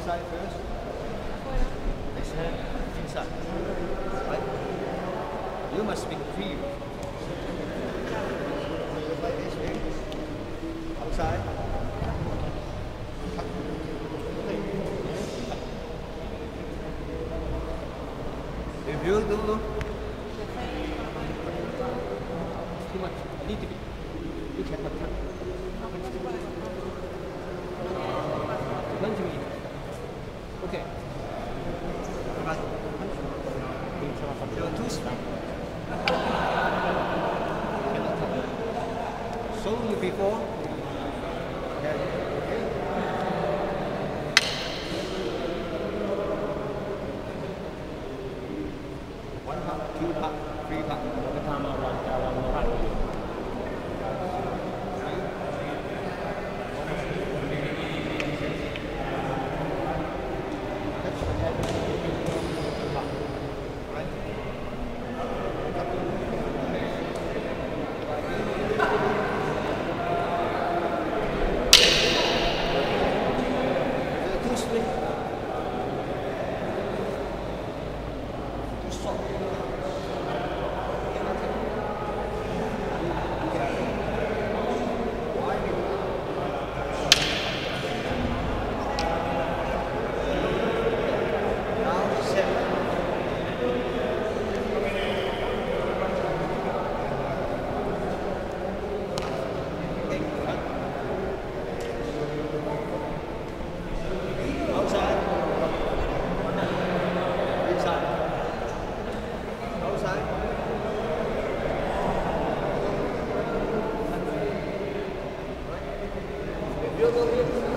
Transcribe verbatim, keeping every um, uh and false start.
outside first. Exhale, inside. Right? You must be free. Like this, here. Outside. If you do too much, a little bit, you can have time. twenty minutes. Okay. Right. You're too strong. So you before. Okay. One part, two part, three part. Cái tham gia vào cái làm nó hay. You'll go here.